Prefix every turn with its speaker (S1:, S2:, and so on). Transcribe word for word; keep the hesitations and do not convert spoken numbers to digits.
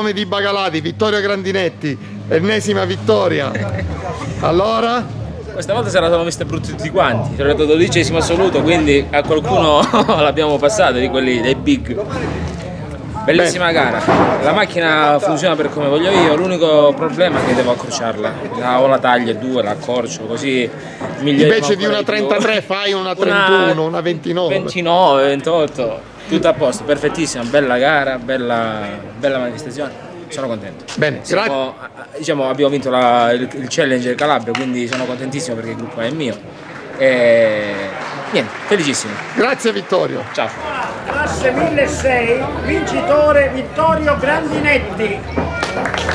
S1: campione di Bagalati, Vittorio Grandinetti, ennesima vittoria. Allora?
S2: Questa volta se la sono viste brutte tutti quanti, sono arrivato dodicesimo assoluto, quindi a qualcuno l'abbiamo passato di quelli dei big. Bellissima Beh. gara, la macchina funziona per come voglio io, l'unico problema è che devo accorciarla, la, o la taglio due, la accorcio, così miglioriamo.
S1: Invece di una trentatré fai una trentuno, una, una ventinove.
S2: ventinove, ventotto, tutto a posto, perfettissima, bella gara, bella, bella manifestazione, sono contento.
S1: Bene,
S2: Siamo, diciamo, abbiamo vinto la, il, il Challenger Calabria, quindi sono contentissimo perché il gruppo è mio. E niente, felicissimo.
S1: Grazie Vittorio.
S2: Ciao.
S3: Classe milleseicento, vincitore Vittorio Grandinetti.